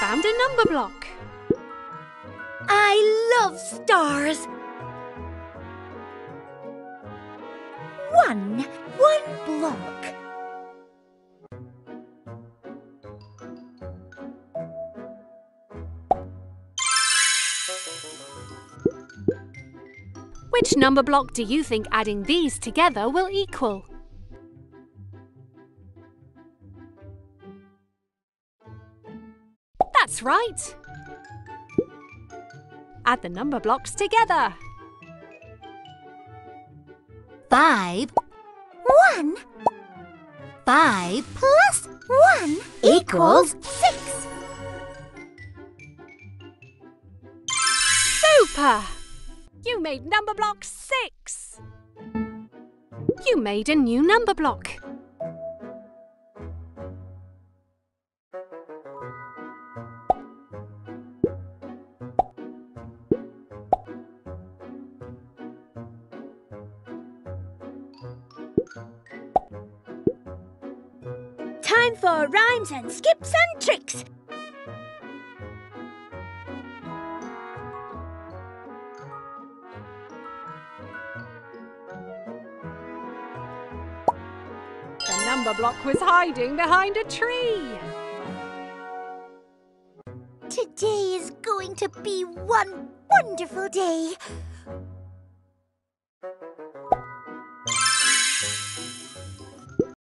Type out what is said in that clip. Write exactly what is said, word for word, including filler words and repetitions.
found a number block. I love stars. One, one block. Which number block do you think adding these together will equal? That's right. Add the number blocks together. Five. One. Five plus one equals six. Super! You made number block six. You made a new number block. Time for rhymes and skips and tricks. The number block was hiding behind a tree. Today is going to be one wonderful day.